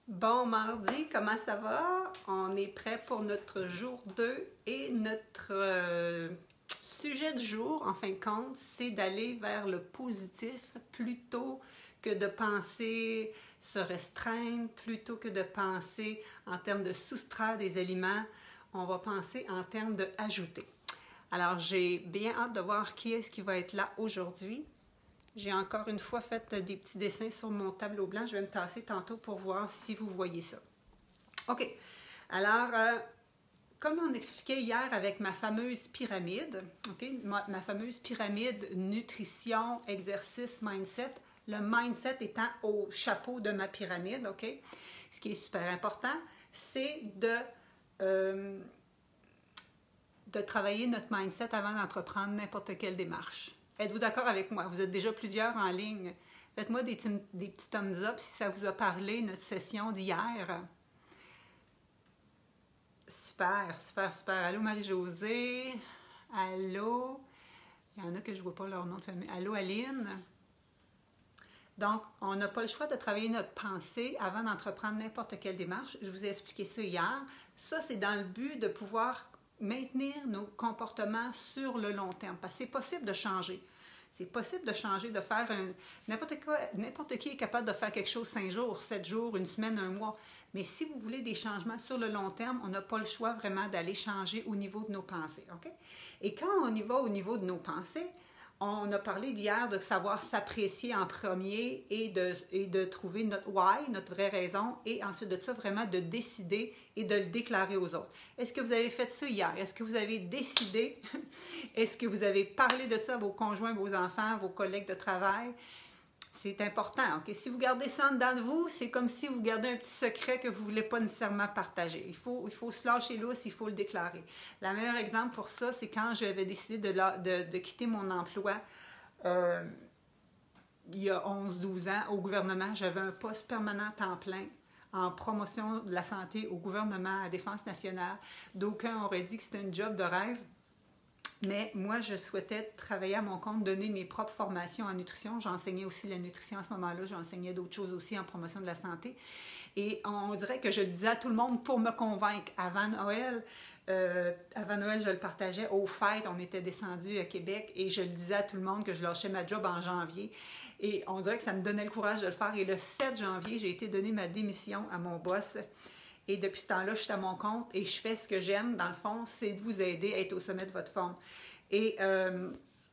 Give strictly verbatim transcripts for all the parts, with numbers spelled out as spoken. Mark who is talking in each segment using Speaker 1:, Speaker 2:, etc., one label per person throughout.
Speaker 1: Bon mardi, comment ça va? On est prêt pour notre jour deux et notre euh, sujet du jour, en fin de compte, c'est d'aller vers le positif plutôt que de penser se restreindre, plutôt que de penser en termes de soustraire des aliments, on va penser en termes de ajouter. Alors, j'ai bien hâte de voir qui est-ce qui va être là aujourd'hui. J'ai encore une fois fait des petits dessins sur mon tableau blanc. Je vais me tasser tantôt pour voir si vous voyez ça. OK. Alors, euh, comme on expliquait hier avec ma fameuse pyramide, OK, ma, ma fameuse pyramide nutrition, exercice, mindset, le mindset étant au chapeau de ma pyramide, OK? Ce qui est super important, c'est de, euh, de travailler notre mindset avant d'entreprendre n'importe quelle démarche. Êtes-vous d'accord avec moi? Vous êtes déjà plusieurs en ligne. Faites-moi des, des petits thumbs up si ça vous a parlé, notre session d'hier. Super, super, super. Allô Marie-Josée. Allô. Il y en a que je ne vois pas leur nom de famille. Allô Aline. Donc, on n'a pas le choix de travailler notre pensée avant d'entreprendre n'importe quelle démarche. Je vous ai expliqué ça hier. Ça, c'est dans le but de pouvoir maintenir nos comportements sur le long terme. Parce que c'est possible de changer. C'est possible de changer, de faire un... N'importe quoi, n'importe qui est capable de faire quelque chose cinq jours, sept jours, une semaine, un mois. Mais si vous voulez des changements sur le long terme, on n'a pas le choix vraiment d'aller changer au niveau de nos pensées. OK? Et quand on y va au niveau de nos pensées, on a parlé d'hier de savoir s'apprécier en premier et de, et de trouver notre why, notre vraie raison, et ensuite de ça, vraiment de décider et de le déclarer aux autres. Est-ce que vous avez fait ça hier? Est-ce que vous avez décidé? Est-ce que vous avez parlé de ça à vos conjoints, vos enfants, vos collègues de travail? C'est important. Okay? Si vous gardez ça en dedans de vous, c'est comme si vous gardez un petit secret que vous ne voulez pas nécessairement partager. Il faut, il faut se lâcher lousse, il faut le déclarer. Le meilleur exemple pour ça, c'est quand j'avais décidé de, la, de, de quitter mon emploi euh, il y a onze douze ans au gouvernement. J'avais un poste permanent à temps plein en promotion de la santé au gouvernement, à la Défense nationale. D'aucuns auraient dit que c'était un job de rêve. Mais moi, je souhaitais travailler à mon compte, donner mes propres formations en nutrition. J'enseignais aussi la nutrition à ce moment-là. J'enseignais d'autres choses aussi en promotion de la santé. Et on dirait que je le disais à tout le monde pour me convaincre. Avant Noël, euh, avant Noël, je le partageais. Aux fêtes, on était descendu à Québec et je le disais à tout le monde que je lâchais ma job en janvier. Et on dirait que ça me donnait le courage de le faire. Et le sept janvier, j'ai été donner ma démission à mon boss. Et depuis ce temps-là, je suis à mon compte et je fais ce que j'aime, dans le fond, c'est de vous aider à être au sommet de votre forme. Et euh,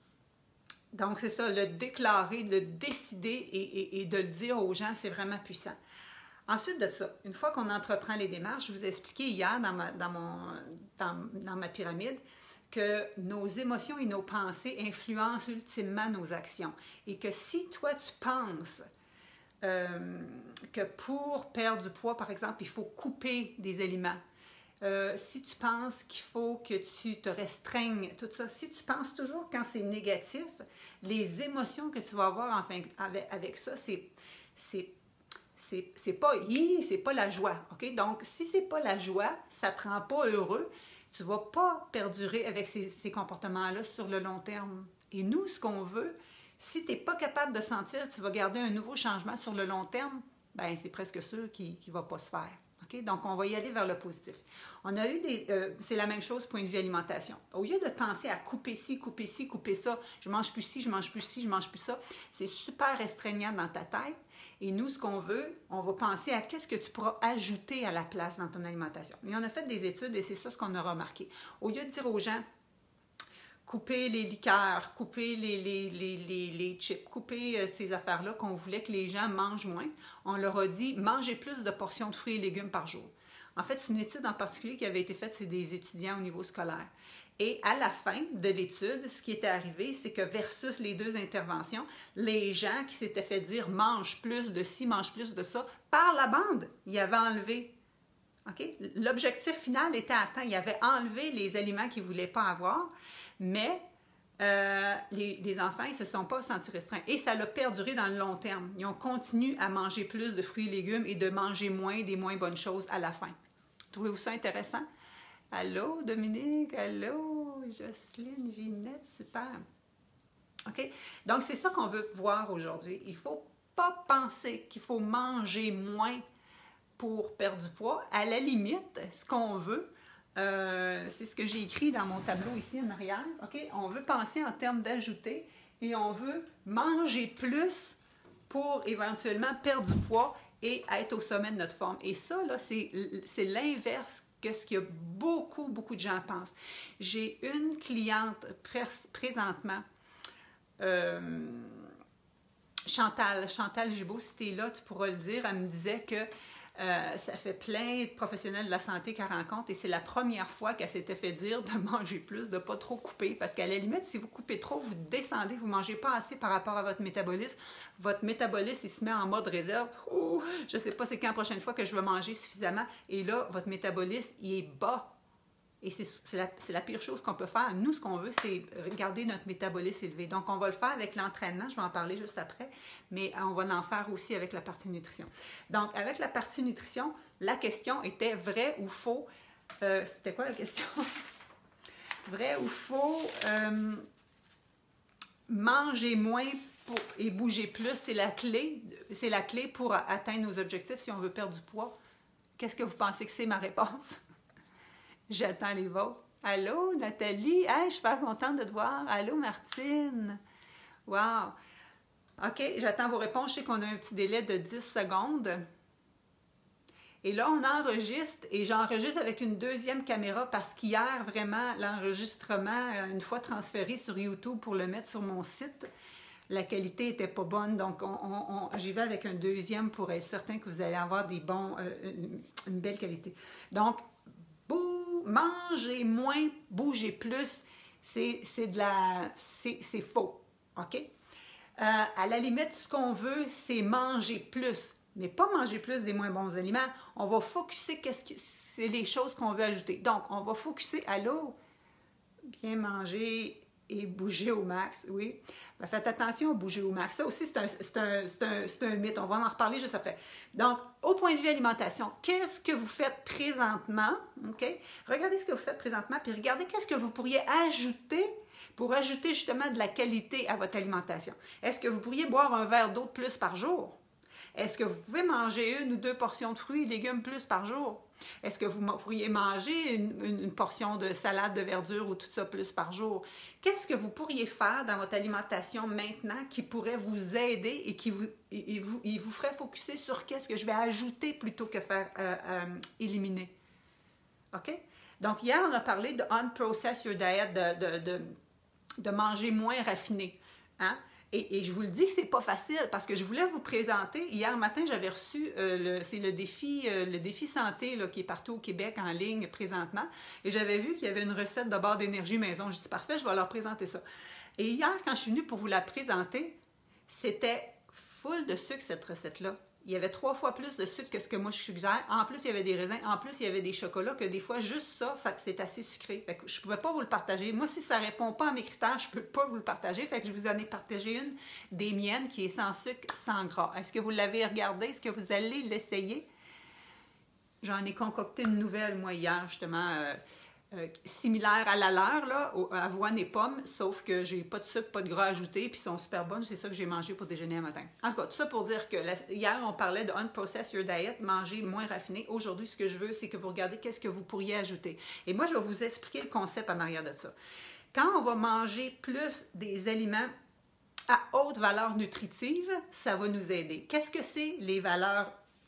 Speaker 1: donc, c'est ça, le déclarer, le décider et, et, et de le dire aux gens, c'est vraiment puissant. Ensuite de ça, une fois qu'on entreprend les démarches, je vous ai expliqué hier dans ma, dans mon, dans, dans ma pyramide que nos émotions et nos pensées influencent ultimement nos actions. Et que si toi, tu penses... Euh, que pour perdre du poids, par exemple, il faut couper des aliments. Euh, si tu penses qu'il faut que tu te restreignes, tout ça, si tu penses toujours quand c'est négatif, les émotions que tu vas avoir enfin, avec, avec ça, c'est, c'est, c'est, c'est pas c'est pas la joie. Okay? Donc, si c'est pas la joie, ça te rend pas heureux, tu vas pas perdurer avec ces, ces comportements-là sur le long terme. Et nous, ce qu'on veut, si tu n'es pas capable de sentir que tu vas garder un nouveau changement sur le long terme, ben c'est presque sûr qu'il ne va pas se faire. Okay? Donc, on va y aller vers le positif. On a eu des... Euh, c'est la même chose point de vue alimentation. Au lieu de penser à couper ci, couper ci, couper ça, je mange plus ci, je mange plus ci, je mange plus ça, c'est super restreignant dans ta tête. Et nous, ce qu'on veut, on va penser à qu'est-ce que tu pourras ajouter à la place dans ton alimentation. Et on a fait des études et c'est ça ce qu'on a remarqué. Au lieu de dire aux gens, couper les liqueurs, couper les, les, les, les, les chips, couper euh, ces affaires-là qu'on voulait que les gens mangent moins. On leur a dit, mangez plus de portions de fruits et légumes par jour. En fait, c'est une étude en particulier qui avait été faite, c'est des étudiants au niveau scolaire. Et à la fin de l'étude, ce qui était arrivé, c'est que versus les deux interventions, les gens qui s'étaient fait dire, mange plus de ci, mange plus de ça, par la bande, ils avaient enlevé. Okay? L'objectif final était atteint. Ils avaient enlevé les aliments qu'ils ne voulaient pas avoir. Mais euh, les, les enfants, ils ne se sont pas sentis restreints. Et ça l'a perduré dans le long terme. Ils ont continué à manger plus de fruits et légumes et de manger moins des moins bonnes choses à la fin. Trouvez-vous ça intéressant? Allô, Dominique? Allô, Jocelyne, Ginette? Super. OK? Donc, c'est ça qu'on veut voir aujourd'hui. Il ne faut pas penser qu'il faut manger moins pour perdre du poids. À la limite, ce qu'on veut, euh, c'est ce que j'ai écrit dans mon tableau ici en arrière. Okay? On veut penser en termes d'ajouter et on veut manger plus pour éventuellement perdre du poids et être au sommet de notre forme. Et ça, là, c'est, c'est l'inverse que ce que beaucoup, beaucoup de gens pensent. J'ai une cliente pres- présentement, euh, Chantal, Chantal Gibault, si tu es là, tu pourras le dire, elle me disait que euh, ça fait plein de professionnels de la santé qu'elle rencontre et c'est la première fois qu'elle s'était fait dire de manger plus, de ne pas trop couper, parce qu'à la limite, si vous coupez trop, vous descendez, vous ne mangez pas assez par rapport à votre métabolisme. Votre métabolisme, il se met en mode réserve. Ouh, je ne sais pas c'est quand la prochaine fois que je vais manger suffisamment. Et là, votre métabolisme, il est bas. Et c'est, c'est, la, c'est la pire chose qu'on peut faire. Nous, ce qu'on veut, c'est garder notre métabolisme élevé. Donc, on va le faire avec l'entraînement. Je vais en parler juste après. Mais on va en faire aussi avec la partie nutrition. Donc, avec la partie nutrition, la question était vrai ou faux. Euh, c'était quoi la question? Vrai ou faux? Euh, manger moins pour, et bouger plus, c'est la clé. C'est la clé pour atteindre nos objectifs si on veut perdre du poids. Qu'est-ce que vous pensez que c'est ma réponse? J'attends les vôtres. Allô, Nathalie? Hey, je suis super contente de te voir. Allô, Martine? Wow! OK, j'attends vos réponses. Je sais qu'on a un petit délai de dix secondes. Et là, on enregistre et j'enregistre avec une deuxième caméra parce qu'hier, vraiment, l'enregistrement, une fois transféré sur YouTube pour le mettre sur mon site, la qualité n'était pas bonne. Donc, on, on, on, j'y vais avec un deuxième pour être certain que vous allez avoir des bons, euh, une, une belle qualité. Donc, manger moins, bouger plus, c'est, c'est de la, c'est, c'est faux, OK? Euh, à la limite, ce qu'on veut, c'est manger plus, mais pas manger plus des moins bons aliments. On va focusser, qu'est-ce que c'est les choses qu'on veut ajouter. Donc, on va focusser, allô, bien manger et bouger au max, oui. Ben, faites attention à bouger au max. Ça aussi, c'est un, c'est, un, c'est, un, c'est un mythe. On va en reparler juste après. Donc, au point de vue alimentation, qu'est-ce que vous faites présentement? OK? Regardez ce que vous faites présentement, puis regardez qu'est-ce que vous pourriez ajouter pour ajouter justement de la qualité à votre alimentation. Est-ce que vous pourriez boire un verre d'eau de plus par jour? Est-ce que vous pouvez manger une ou deux portions de fruits et légumes plus par jour? Est-ce que vous pourriez manger une, une, une portion de salade de verdure ou tout ça plus par jour? Qu'est-ce que vous pourriez faire dans votre alimentation maintenant qui pourrait vous aider et qui vous, et, et vous, et vous ferait focuser sur qu'est-ce que je vais ajouter plutôt que faire euh, euh, éliminer? OK? Donc, hier, on a parlé de unprocess your diet, de, de, de, de manger moins raffiné. Hein? Et, et je vous le dis que c'est pas facile parce que je voulais vous présenter. Hier matin, j'avais reçu, euh, le, c'est le défi, euh, le défi santé là, qui est partout au Québec en ligne présentement. Et j'avais vu qu'il y avait une recette de barre d'énergie maison. Je dis parfait, je vais leur présenter ça. Et hier, quand je suis venue pour vous la présenter, c'était full de sucre cette recette-là. Il y avait trois fois plus de sucre que ce que moi je suggère. En plus, il y avait des raisins. En plus, il y avait des chocolats que des fois, juste ça, ça c'est assez sucré. Fait que je ne pouvais pas vous le partager. Moi, si ça ne répond pas à mes critères, je ne peux pas vous le partager. Fait que je vous en ai partagé une des miennes qui est sans sucre, sans gras. Est-ce que vous l'avez regardé? Est-ce que vous allez l'essayer? J'en ai concocté une nouvelle, moi, hier, justement, euh, euh, similaire à la leur, là, au, avoine et pommes, sauf que j'ai pas de sucre, pas de gras ajouté, puis ils sont super bonnes. C'est ça que j'ai mangé pour déjeuner un matin. En tout cas, tout ça pour dire que la, hier, on parlait de unprocess your diet, manger moins raffiné. Aujourd'hui, ce que je veux, c'est que vous regardez qu'est-ce que vous pourriez ajouter. Et moi, je vais vous expliquer le concept en arrière de ça. Quand on va manger plus des aliments à haute valeur nutritive, ça va nous aider. Qu'est-ce que c'est les valeurs?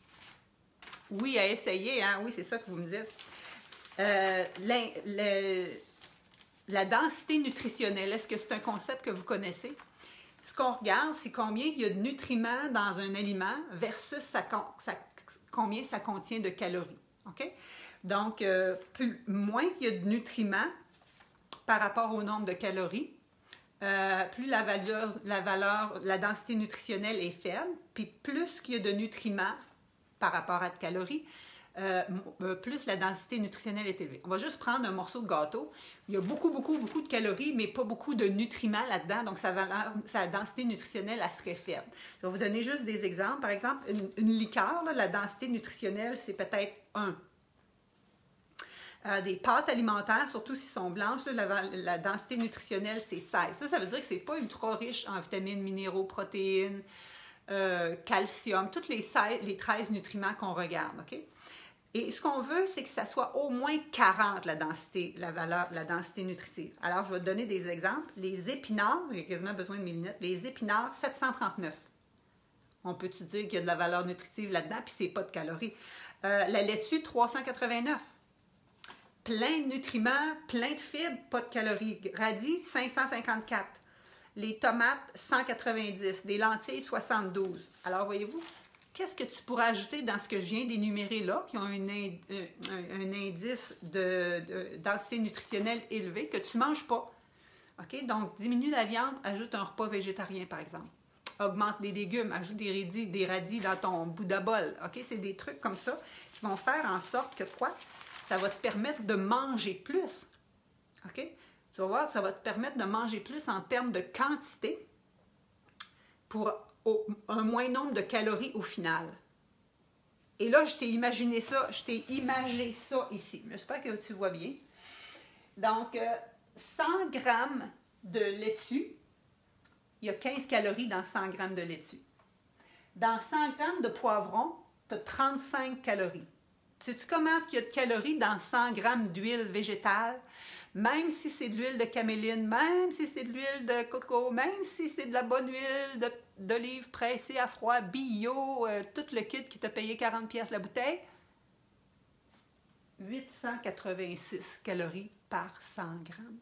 Speaker 1: Oui, à essayer, hein? Oui, c'est ça que vous me dites. Euh, la, la, la densité nutritionnelle, est-ce que c'est un concept que vous connaissez? Ce qu'on regarde, c'est combien il y a de nutriments dans un aliment versus sa, sa, combien ça contient de calories. OK? Donc, euh, plus, moins qu'il y a de nutriments par rapport au nombre de calories, euh, plus la valeur, la valeur, la densité nutritionnelle est faible, puis plus qu'il y a de nutriments par rapport à de calories, Euh, plus la densité nutritionnelle est élevée. On va juste prendre un morceau de gâteau. Il y a beaucoup, beaucoup, beaucoup de calories, mais pas beaucoup de nutriments là-dedans, donc sa, valeur, sa densité nutritionnelle, elle serait faible. Je vais vous donner juste des exemples. Par exemple, une, une liqueur, là, la densité nutritionnelle, c'est peut-être un. Euh, des pâtes alimentaires, surtout s'ils sont blanches, là, la, la densité nutritionnelle, c'est seize. Ça, ça veut dire que c'est pas ultra riche en vitamines, minéraux, protéines, euh, calcium, tous les, les treize nutriments qu'on regarde, OK? Et ce qu'on veut, c'est que ça soit au moins quarante, la densité, la valeur, la densité nutritive. Alors, je vais te donner des exemples. Les épinards, j'ai quasiment besoin de mes lunettes, les épinards, sept cent trente-neuf. On peut-tu dire qu'il y a de la valeur nutritive là-dedans, puis c'est pas de calories. Euh, la laitue, trois cent quatre-vingt-neuf. Plein de nutriments, plein de fibres, pas de calories. Radis, cinq cent cinquante-quatre. Les tomates, cent quatre-vingt-dix. Des lentilles, soixante-douze. Alors, voyez-vous, qu'est-ce que tu pourrais ajouter dans ce que je viens d'énumérer là, qui ont un, un, un indice de, de densité nutritionnelle élevé, que tu ne manges pas? OK? Donc, diminue la viande, ajoute un repas végétarien, par exemple. Augmente les légumes, ajoute des radis, des radis dans ton Bouddha bol. OK? C'est des trucs comme ça qui vont faire en sorte que quoi? Ça va te permettre de manger plus. OK? Tu vas voir, ça va te permettre de manger plus en termes de quantité pour un moins nombre de calories au final. Et là, je t'ai imaginé ça, je t'ai imagé ça ici. J'espère que tu vois bien. Donc, cent grammes de laitue, il y a quinze calories dans cent grammes de laitue. Dans cent grammes de poivron, tu as trente-cinq calories. Sais-tu comment il y a de calories dans cent grammes d'huile végétale? Même si c'est de l'huile de caméline, même si c'est de l'huile de coco, même si c'est de la bonne huile d'olive pressée à froid, bio, euh, tout le kit qui t'a payé quarante piastres la bouteille, huit cent quatre-vingt-six calories par cent grammes.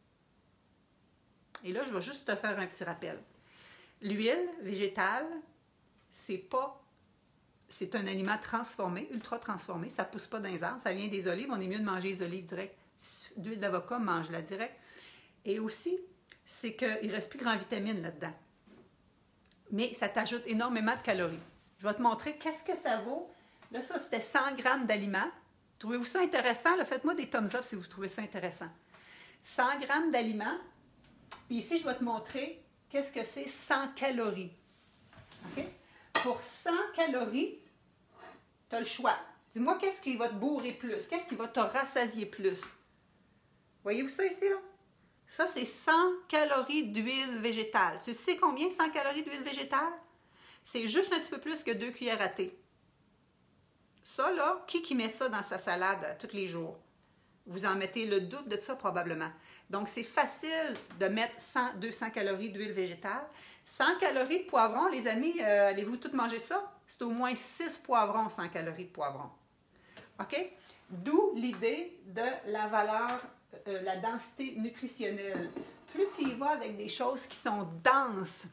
Speaker 1: Et là, je vais juste te faire un petit rappel. L'huile végétale, c'est pas... C'est un aliment transformé, ultra transformé. Ça ne pousse pas dans les arbres. Ça vient des olives. On est mieux de manger les olives direct. D'huile d'avocat, mange-la direct. Et aussi, c'est qu'il ne reste plus grand vitamine là-dedans. Mais ça t'ajoute énormément de calories. Je vais te montrer qu'est-ce que ça vaut. Là, ça, c'était cent grammes d'aliments. Trouvez-vous ça intéressant? Faites-moi des thumbs up si vous trouvez ça intéressant. cent grammes d'aliments. Puis ici, je vais te montrer qu'est-ce que c'est cent calories. OK? Pour cent calories, tu as le choix. Dis-moi qu'est-ce qui va te bourrer plus, qu'est-ce qui va te rassasier plus. Voyez-vous ça ici, là? Ça, c'est cent calories d'huile végétale. Tu sais combien cent calories d'huile végétale? C'est juste un petit peu plus que deux cuillères à thé. Ça, là, qui qui met ça dans sa salade tous les jours? Vous en mettez le double de ça probablement. Donc, c'est facile de mettre cent, deux cents calories d'huile végétale. cent calories de poivron, les amis, euh, allez-vous tous manger ça? C'est au moins six poivrons, cent calories de poivron. OK? D'où l'idée de la valeur, euh, la densité nutritionnelle. Plus tu y vas avec des choses qui sont denses,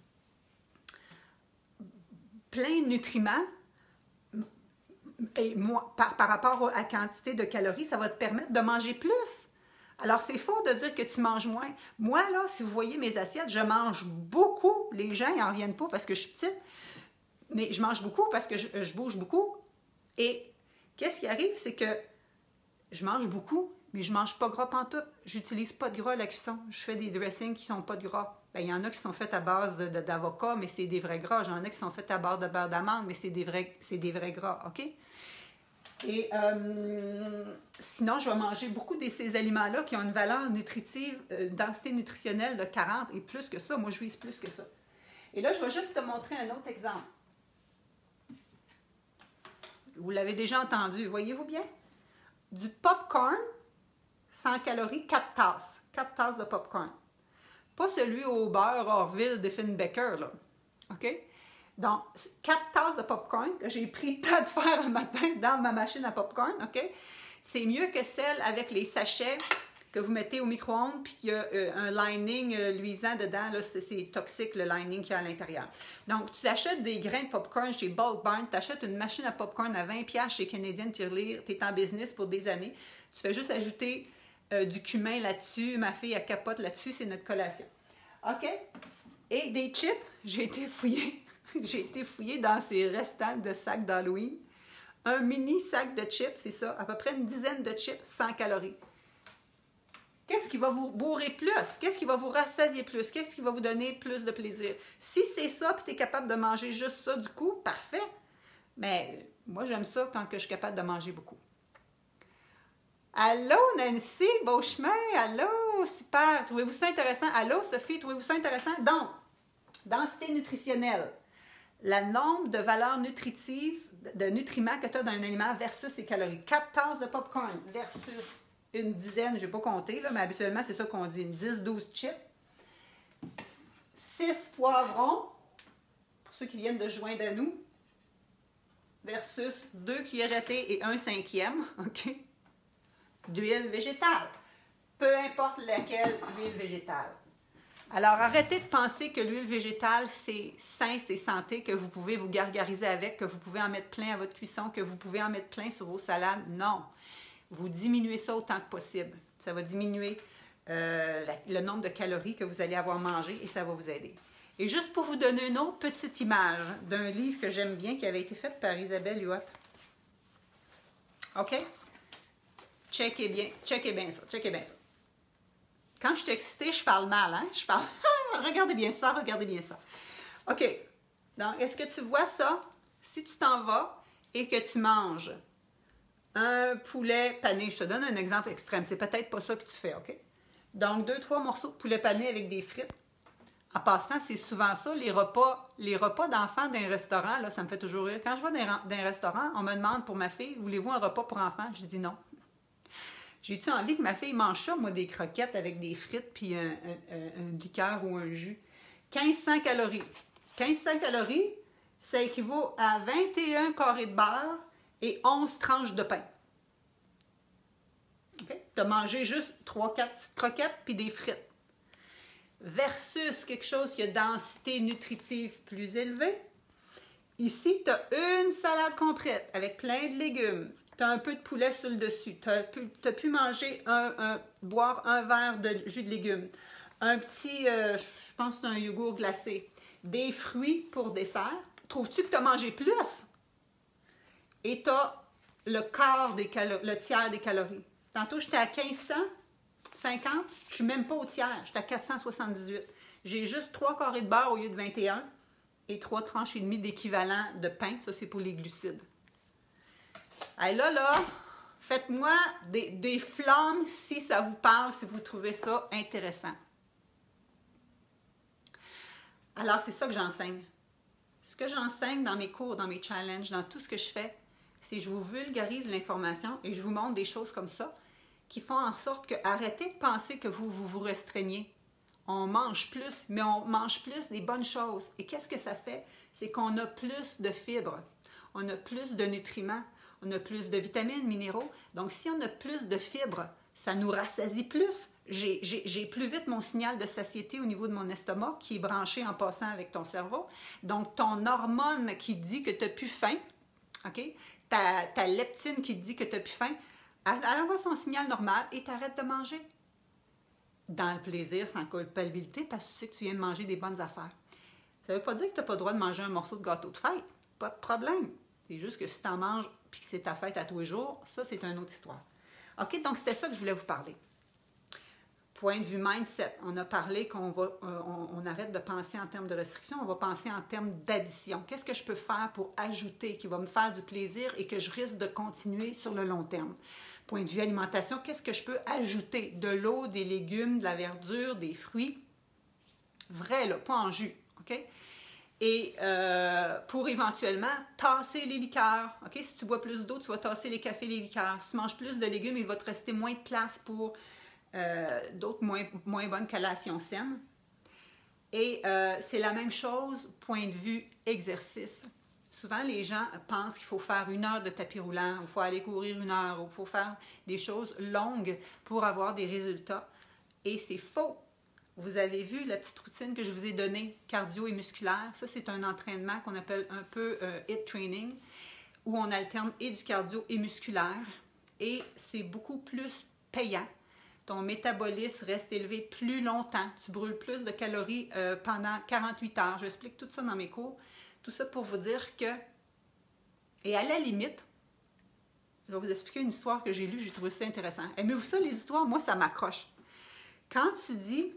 Speaker 1: plein de nutriments, et moi, par, par rapport à la quantité de calories, ça va te permettre de manger plus. Alors, c'est faux de dire que tu manges moins. Moi, là, si vous voyez mes assiettes, je mange beaucoup. Les gens, ils n'en reviennent pas parce que je suis petite, mais je mange beaucoup parce que je, je bouge beaucoup. Et qu'est-ce qui arrive, c'est que je mange beaucoup, mais je ne mange pas gras pantoute. J'utilise pas de gras à la cuisson. Je fais des dressings qui ne sont pas de gras. Bien, il y en a qui sont faits à base d'avocat, mais c'est des vrais gras. J'en ai qui sont faits à base de beurre d'amande, mais c'est des vrais, c'est des vrais gras, OK? Et euh, sinon, je vais manger beaucoup de ces aliments-là qui ont une valeur nutritive, euh, densité nutritionnelle de quarante et plus que ça. Moi, je vise plus que ça. Et là, je vais juste te montrer un autre exemple. Vous l'avez déjà entendu, voyez-vous bien? Du popcorn, cent calories, quatre tasses. quatre tasses de popcorn. Pas celui au beurre Orville de Finbecker, là. OK? Donc, quatre tasses de popcorn que j'ai pris le temps de faire un matin dans ma machine à popcorn, OK? C'est mieux que celle avec les sachets que vous mettez au micro-ondes puis qu'il y a euh, un lining euh, luisant dedans. Là, c'est toxique, le lining qu'il y a à l'intérieur. Donc, tu achètes des grains de popcorn chez Bulk Barn, tu achètes une machine à popcorn à vingt dollars chez Canadian Tirelire, tu es en business pour des années. Tu fais juste ajouter euh, du cumin là-dessus. Ma fille, elle capote là-dessus, c'est notre collation. OK? Et des chips, j'ai été fouillée. J'ai été fouillée dans ces restants de sacs d'Halloween. Un mini sac de chips, c'est ça, à peu près une dizaine de chips, cent calories. Qu'est-ce qui va vous bourrer plus? Qu'est-ce qui va vous rassasier plus? Qu'est-ce qui va vous donner plus de plaisir? Si c'est ça, puis tu es capable de manger juste ça du coup, parfait. Mais moi, j'aime ça quand que je suis capable de manger beaucoup. Allô, Nancy, beau chemin, allô, super. Trouvez-vous ça intéressant? Allô, Sophie, trouvez-vous ça intéressant? Donc, densité nutritionnelle. le nombre de valeurs nutritives, de nutriments que tu as dans un aliment versus ses calories. quatre tasses de popcorn versus une dizaine, je n'ai pas compté, là, mais habituellement, c'est ça qu'on dit, une dix douze chips. six poivrons, pour ceux qui viennent de joindre à nous, versus deux cuillères à thé et un cinquième, OK, d'huile végétale. Peu importe laquelle huile végétale. Alors, arrêtez de penser que l'huile végétale, c'est sain, c'est santé, que vous pouvez vous gargariser avec, que vous pouvez en mettre plein à votre cuisson, que vous pouvez en mettre plein sur vos salades. Non. Vous diminuez ça autant que possible. Ça va diminuer euh, la, le nombre de calories que vous allez avoir mangé et ça va vous aider. Et juste pour vous donner une autre petite image d'un livre que j'aime bien qui avait été fait par Isabelle Huot. OK? Checkez bien, checkez bien ça, checkez bien ça. Quand je suis excitée, je parle mal, hein? Je parle. Regardez bien ça, regardez bien ça. OK. Donc, est-ce que tu vois ça? Si tu t'en vas et que tu manges un poulet pané, je te donne un exemple extrême, c'est peut-être pas ça que tu fais, OK? Donc, deux, trois morceaux de poulet pané avec des frites. En passant, c'est souvent ça, les repas, les repas d'enfants d'un restaurant, là, ça me fait toujours rire. Quand je vais dans un restaurant, on me demande pour ma fille, voulez-vous un repas pour enfants? Je dis non. J'ai-tu envie que ma fille mange ça, moi, des croquettes avec des frites puis un, un, un, un liqueur ou un jus? quinze cents calories. quinze cents calories, ça équivaut à vingt et un carrés de beurre et onze tranches de pain. Okay? Tu as mangé juste trois quatre petites croquettes puis des frites. Versus quelque chose qui a densité nutritive plus élevée. Ici, tu as une salade complète avec plein de légumes. Tu as un peu de poulet sur le dessus. Tu as pu, t'as pu manger, un, un, boire un verre de jus de légumes. Un petit, euh, je pense que c'est un yogourt glacé. Des fruits pour dessert. Trouves-tu que tu as mangé plus? Et tu as le quart des calories, le tiers des calories. Tantôt, j'étais à quinze cents cinquante. Je ne suis même pas au tiers. J'étais à quatre cent soixante-dix-huit. J'ai juste trois carrés de beurre au lieu de vingt et un et trois tranches et demie d'équivalent de pain. Ça, c'est pour les glucides. Allez, là, là, faites-moi des, des flammes si ça vous parle, si vous trouvez ça intéressant. Alors, c'est ça que j'enseigne. Ce que j'enseigne dans mes cours, dans mes challenges, dans tout ce que je fais, c'est que je vous vulgarise l'information et je vous montre des choses comme ça qui font en sorte que arrêtez de penser que vous vous, vous restreignez. On mange plus, mais on mange plus des bonnes choses. Et qu'est-ce que ça fait? C'est qu'on a plus de fibres, on a plus de nutriments, on a plus de vitamines, minéraux. Donc, si on a plus de fibres, ça nous rassasie plus. J'ai, j'ai, j'ai plus vite mon signal de satiété au niveau de mon estomac qui est branché en passant avec ton cerveau. Donc, ton hormone qui dit que tu n'as plus faim, OK? Ta, ta leptine qui te dit que tu n'as plus faim, elle, elle envoie son signal normal et tu arrêtes de manger. Dans le plaisir, sans culpabilité, parce que tu sais que tu viens de manger des bonnes affaires. Ça ne veut pas dire que tu n'as pas le droit de manger un morceau de gâteau de fête. Pas de problème. C'est juste que si tu en manges et que c'est ta fête à tous les jours, ça, c'est une autre histoire. OK, donc c'était ça que je voulais vous parler. Point de vue mindset, on a parlé qu'on va, euh, on, on arrête de penser en termes de restriction, on va penser en termes d'addition. Qu'est-ce que je peux faire pour ajouter, qui va me faire du plaisir et que je risque de continuer sur le long terme? Point de vue alimentation, qu'est-ce que je peux ajouter? De l'eau, des légumes, de la verdure, des fruits. Vrai, là, pas en jus, OK? Et euh, pour éventuellement tasser les liqueurs. Okay? Si tu bois plus d'eau, tu vas tasser les cafés, les liqueurs. Si tu manges plus de légumes, il va te rester moins de place pour euh, d'autres moins, moins bonnes collations saines. Et euh, c'est la même chose, point de vue exercice. Souvent, les gens pensent qu'il faut faire une heure de tapis roulant, ou il faut aller courir une heure, ou il faut faire des choses longues pour avoir des résultats. Et c'est faux. Vous avez vu la petite routine que je vous ai donnée, cardio et musculaire. Ça, c'est un entraînement qu'on appelle un peu euh, H I I T training, où on alterne et du cardio et musculaire. Et c'est beaucoup plus payant. Ton métabolisme reste élevé plus longtemps. Tu brûles plus de calories euh, pendant quarante-huit heures. J'explique tout ça dans mes cours. Tout ça pour vous dire que, et à la limite, je vais vous expliquer une histoire que j'ai lue, j'ai trouvé ça intéressant. Aimez-vous ça, les histoires? Moi, ça m'accroche. Quand tu dis,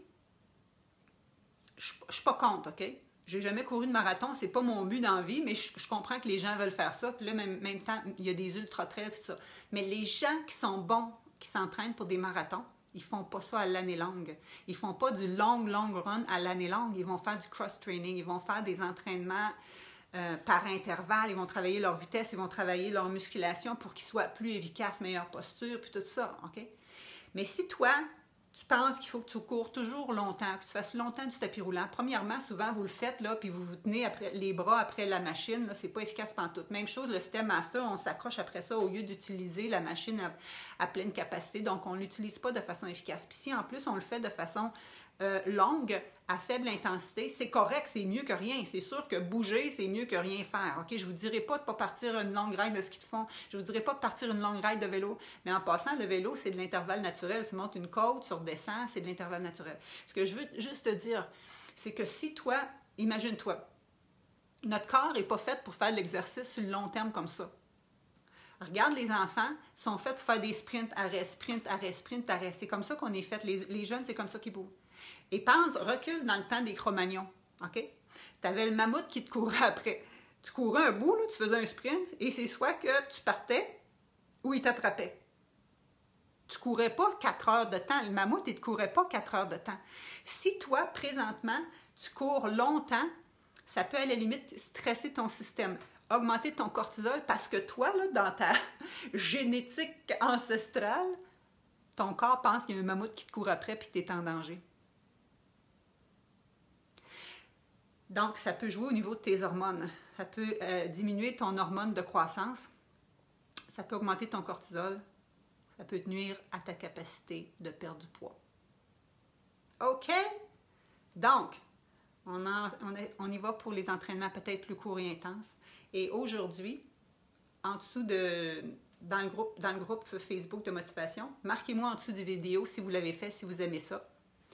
Speaker 1: je ne suis pas contre, OK? J'ai jamais couru de marathon, c'est pas mon but dans la vie, mais je, je comprends que les gens veulent faire ça. Puis là, en même, même temps, il y a des ultra-trails et tout ça. Mais les gens qui sont bons, qui s'entraînent pour des marathons, ils font pas ça à l'année longue. Ils font pas du long, long run à l'année longue. Ils vont faire du cross-training. Ils vont faire des entraînements euh, par intervalle, ils vont travailler leur vitesse, ils vont travailler leur musculation pour qu'ils soient plus efficaces, meilleure posture, puis tout ça, OK? Mais si toi, tu penses qu'il faut que tu cours toujours longtemps, que tu fasses longtemps du tapis roulant, premièrement, souvent, vous le faites, là, puis vous vous tenez après, les bras après la machine, là, c'est pas efficace pantoute. Même chose, le Stairmaster, on s'accroche après ça au lieu d'utiliser la machine à, à pleine capacité, donc on l'utilise pas de façon efficace. Puis si, en plus, on le fait de façon euh, longue, à faible intensité, c'est correct, c'est mieux que rien. C'est sûr que bouger, c'est mieux que rien faire, OK? Je vous dirai pas de pas partir une longue ride de ski de fond, je vous dirai pas de partir une longue ride de vélo, mais en passant, le vélo, c'est de l'intervalle naturel. Tu montes une côte, tu redescends, c'est de l'intervalle naturel. Ce que je veux juste te dire, c'est que si toi, imagine-toi, notre corps n'est pas fait pour faire de l'exercice sur le long terme comme ça. Regarde, les enfants sont faits pour faire des sprints, arrêt, sprint, arrêt, sprint, arrêt. C'est comme ça qu'on est fait. Les, les jeunes, c'est comme ça qu'ils bougent. Et pense, recule dans le temps des Cro-Magnons, OK? Tu avais le mammouth qui te courait après. Tu courais un bout, là, tu faisais un sprint, et c'est soit que tu partais ou il t'attrapait. Tu ne courais pas quatre heures de temps. Le mammouth, il ne te courait pas quatre heures de temps. Si toi, présentement, tu cours longtemps, ça peut à la limite stresser ton système, augmenter ton cortisol, parce que toi, là, dans ta génétique ancestrale, ton corps pense qu'il y a un mammouth qui te court après et que tu es en danger. Donc, ça peut jouer au niveau de tes hormones. Ça peut euh, diminuer ton hormone de croissance. Ça peut augmenter ton cortisol. Ça peut te nuire à ta capacité de perdre du poids. OK? Donc, on, en, on, est, on y va pour les entraînements peut-être plus courts et intenses. Et aujourd'hui, en dessous de... Dans le, groupe, dans le groupe Facebook de motivation, marquez-moi en dessous des vidéos si vous l'avez fait, si vous aimez ça.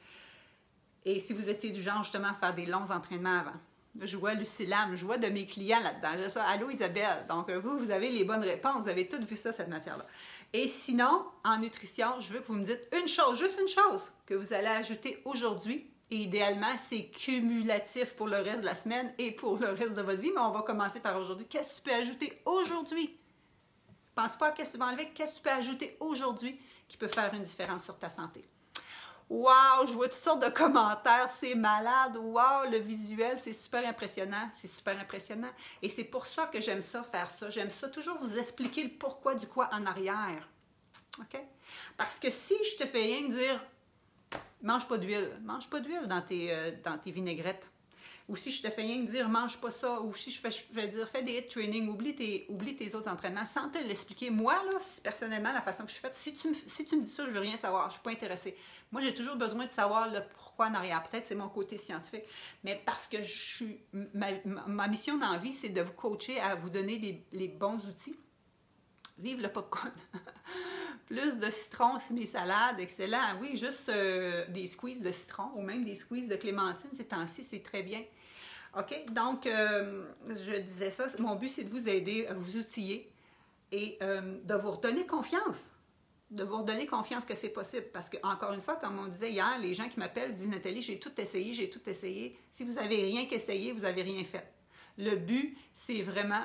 Speaker 1: Et si vous étiez du genre justement à faire des longs entraînements avant. Je vois Lucillam, je vois de mes clients là-dedans. Je ça, allô Isabelle. Donc vous, vous avez les bonnes réponses. Vous avez toutes vu ça, cette matière-là. Et sinon, en nutrition, je veux que vous me dites une chose, juste une chose, que vous allez ajouter aujourd'hui. Et idéalement, c'est cumulatif pour le reste de la semaine et pour le reste de votre vie. Mais on va commencer par aujourd'hui. Qu'est-ce que tu peux ajouter aujourd'hui? Pense pas à qu'est-ce que tu vas enlever, qu'est-ce que tu peux ajouter aujourd'hui qui peut faire une différence sur ta santé. Wow, je vois toutes sortes de commentaires, c'est malade, wow, le visuel, c'est super impressionnant, c'est super impressionnant. Et c'est pour ça que j'aime ça, faire ça. J'aime ça, toujours vous expliquer le pourquoi du quoi en arrière. OK? Parce que si je te fais rien dire, mange pas d'huile, mange pas d'huile dans tes, euh, dans tes vinaigrettes. Ou si je te fais rien dire, mange pas ça. Ou si je fais, je vais dire, fais des hit training, oublie tes, oublie tes autres entraînements sans te l'expliquer. Moi, là, personnellement, la façon que je suis faite, si tu me, si tu me dis ça, je veux rien savoir. Je suis pas intéressée. Moi, j'ai toujours besoin de savoir le pourquoi en arrière. Peut-être c'est mon côté scientifique. Mais parce que je suis, ma, ma mission dans la vie, c'est de vous coacher à vous donner les, les bons outils. Vive le popcorn! Plus de citron sur mes salades, excellent. Oui, juste euh, des squeezes de citron ou même des squeezes de clémentine ces temps-ci, c'est très bien. OK? Donc, euh, je disais ça, mon but, c'est de vous aider à vous outiller et euh, de vous redonner confiance. De vous redonner confiance que c'est possible. Parce que, encore une fois, comme on disait hier, les gens qui m'appellent disent « Nathalie, j'ai tout essayé, j'ai tout essayé. » Si vous n'avez rien qu'essayé, vous n'avez rien fait. Le but, c'est vraiment...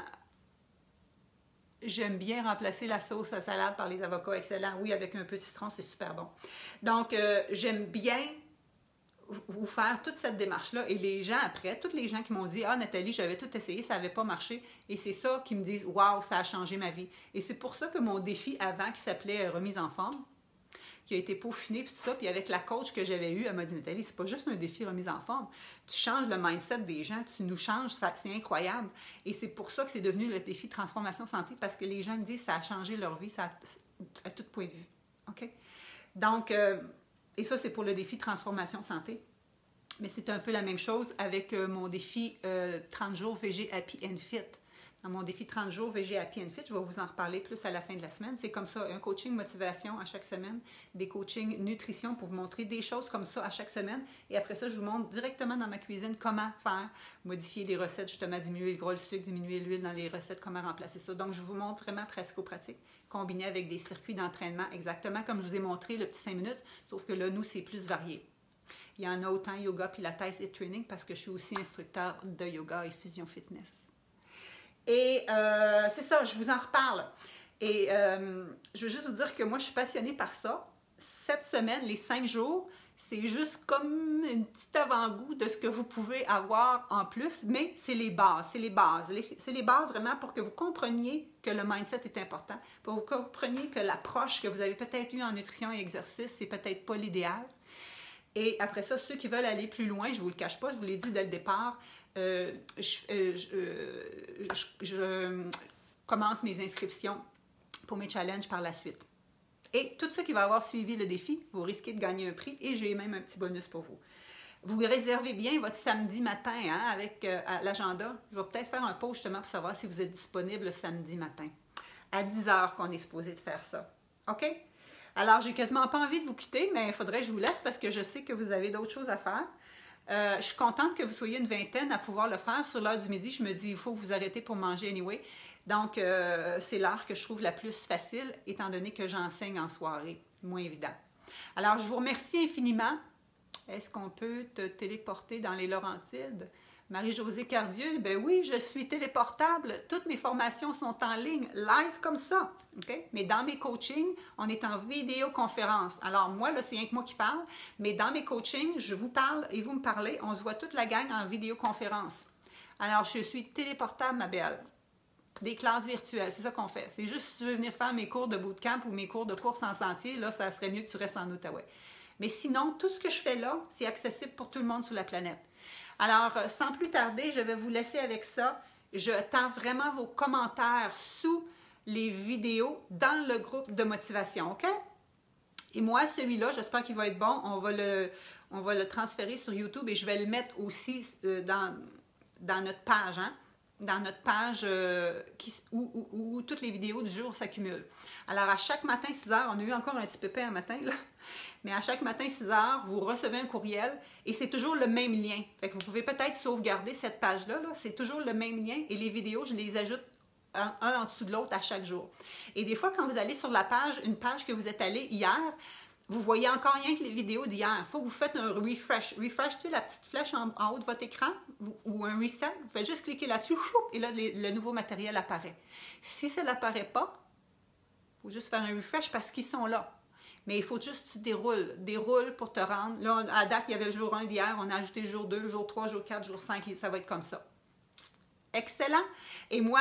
Speaker 1: J'aime bien remplacer la sauce à salade par les avocats, excellent. Oui, avec un peu de citron, c'est super bon. Donc, euh, j'aime bien vous faire toute cette démarche-là. Et les gens après, tous les gens qui m'ont dit « Ah, Nathalie, j'avais tout essayé, ça n'avait pas marché. » Et c'est ça qui me disent « Wow, ça a changé ma vie. » Et c'est pour ça que mon défi avant, qui s'appelait « Remise en forme », qui a été peaufiné, puis tout ça, puis avec la coach que j'avais eue, elle m'a dit « Nathalie, c'est pas juste un défi remise en forme. Tu changes le mindset des gens, tu nous changes, ça, c'est incroyable. » Et c'est pour ça que c'est devenu le défi transformation santé, parce que les gens me disent « Ça a changé leur vie, ça a, à tout point de vue. » OK? Donc, euh, et ça, c'est pour le défi transformation santé. Mais c'est un peu la même chose avec euh, mon défi euh, trente jours V G Happy and Fit. Dans mon défi trente jours V G Happy and Fit, je vais vous en reparler plus à la fin de la semaine. C'est comme ça, un coaching motivation à chaque semaine, des coachings nutrition pour vous montrer des choses comme ça à chaque semaine. Et après ça, je vous montre directement dans ma cuisine comment faire, modifier les recettes, justement diminuer le gras, le sucre, diminuer l'huile dans les recettes, comment remplacer ça. Donc, je vous montre vraiment pratico-pratique, combiné avec des circuits d'entraînement, exactement comme je vous ai montré le petit cinq minutes, sauf que là, nous, c'est plus varié. Il y en a autant yoga, pilates et training parce que je suis aussi instructeur de yoga et fusion fitness. Et euh, c'est ça, je vous en reparle. Et euh, je veux juste vous dire que moi, je suis passionnée par ça. Cette semaine, les cinq jours, C'est juste comme un petit avant-goût de ce que vous pouvez avoir en plus, mais c'est les bases, c'est les bases. C'est les bases vraiment pour que vous compreniez que le mindset est important, pour que vous compreniez que l'approche que vous avez peut-être eue en nutrition et exercice, c'est peut-être pas l'idéal. Et après ça, ceux qui veulent aller plus loin, je ne vous le cache pas, je vous l'ai dit dès le départ, euh, je, euh, je, euh, je, je commence mes inscriptions pour mes challenges par la suite. Et tout ceux qui vont avoir suivi le défi, vous risquez de gagner un prix et j'ai même un petit bonus pour vous. Vous réservez bien votre samedi matin hein, avec euh, l'agenda. Je vais peut-être faire un post justement pour savoir si vous êtes disponible le samedi matin. À dix heures qu'on est supposé de faire ça. OK? Alors, j'ai quasiment pas envie de vous quitter, mais il faudrait que je vous laisse parce que je sais que vous avez d'autres choses à faire. Euh, je suis contente que vous soyez une vingtaine à pouvoir le faire. Sur l'heure du midi, je me dis, il faut que vous arrêtez pour manger anyway. Donc, euh, c'est l'heure que je trouve la plus facile, étant donné que j'enseigne en soirée. Moins évident. Alors, je vous remercie infiniment. Est-ce qu'on peut te téléporter dans les Laurentides? Marie-Josée Cardieu, ben oui, je suis téléportable. Toutes mes formations sont en ligne, live comme ça. Okay? Mais dans mes coachings, on est en vidéoconférence. Alors moi, là, c'est rien que moi qui parle, mais dans mes coachings, je vous parle et vous me parlez. On se voit toute la gang en vidéoconférence. Alors, je suis téléportable, ma belle. Des classes virtuelles, c'est ça qu'on fait. C'est juste si tu veux venir faire mes cours de bootcamp ou mes cours de course en sentier, là, ça serait mieux que tu restes en Outaouais. Mais sinon, tout ce que je fais là, c'est accessible pour tout le monde sur la planète. Alors, sans plus tarder, je vais vous laisser avec ça. Je tends vraiment vos commentaires sous les vidéos dans le groupe de motivation, OK? Et moi, celui-là, j'espère qu'il va être bon. On va le, on va le transférer sur YouTube et je vais le mettre aussi dans, dans notre page, hein? Dans notre page euh, qui, où, où, où toutes les vidéos du jour s'accumulent. Alors, à chaque matin, six heures, on a eu encore un petit pépin un matin, là, mais à chaque matin, six heures, vous recevez un courriel et c'est toujours le même lien. Fait que vous pouvez peut-être sauvegarder cette page-là, -là, c'est toujours le même lien et les vidéos, je les ajoute un, un en dessous de l'autre à chaque jour. Et des fois, quand vous allez sur la page, une page que vous êtes allé hier, vous voyez encore rien que les vidéos d'hier. Il faut que vous faites un refresh. Refresh, tu sais, la petite flèche en, en haut de votre écran ou un reset. Vous faites juste cliquer là-dessus et là, les, le nouveau matériel apparaît. Si ça n'apparaît pas, il faut juste faire un refresh parce qu'ils sont là. Mais il faut juste que tu déroules. Déroule pour te rendre. Là, à date, il y avait le jour un d'hier. On a ajouté le jour deux, le jour trois, le jour quatre, le jour cinq. Et ça va être comme ça. Excellent. Et moi,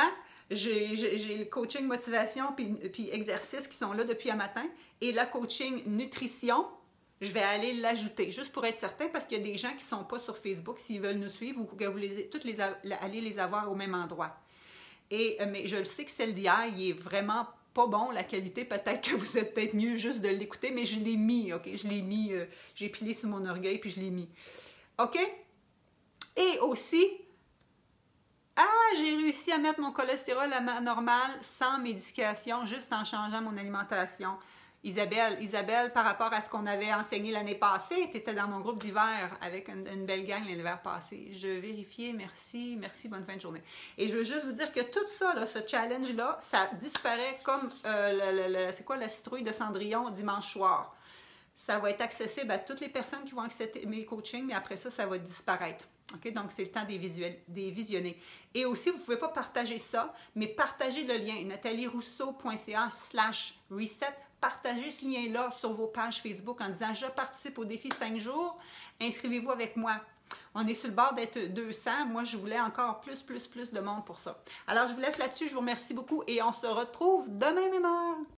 Speaker 1: j'ai le coaching motivation puis, puis exercice qui sont là depuis un matin. Et le coaching nutrition, je vais aller l'ajouter, juste pour être certain, parce qu'il y a des gens qui ne sont pas sur Facebook, s'ils veulent nous suivre, ou que vous les, toutes les, allez les avoir au même endroit. Et, mais je le sais que celle d'hier, il est vraiment pas bon, la qualité, peut-être que vous êtes peut-être mieux juste de l'écouter, mais je l'ai mis, OK? Je l'ai mis, euh, j'ai pilé sur mon orgueil, puis je l'ai mis. OK? Et aussi, ah, j'ai réussi à mettre mon cholestérol à normal sans médication, juste en changeant mon alimentation. Isabelle, Isabelle, par rapport à ce qu'on avait enseigné l'année passée, tu étais dans mon groupe d'hiver avec une, une belle gang l'hiver passé. Je vérifiais, merci, merci, bonne fin de journée. Et je veux juste vous dire que tout ça, là, ce challenge-là, ça disparaît comme, euh, c'est quoi, la citrouille de Cendrillon dimanche soir. Ça va être accessible à toutes les personnes qui vont accepter mes coachings, mais après ça, ça va disparaître. Okay? Donc, c'est le temps des, visuels, des visionner. Et aussi, vous ne pouvez pas partager ça, mais partagez le lien, nathalie rousseau point c a slash reset. Partagez ce lien-là sur vos pages Facebook en disant « Je participe au défi cinq jours, inscrivez-vous avec moi ». On est sur le bord d'être deux cents. Moi, je voulais encore plus, plus, plus de monde pour ça. Alors, je vous laisse là-dessus. Je vous remercie beaucoup et on se retrouve demain même heure.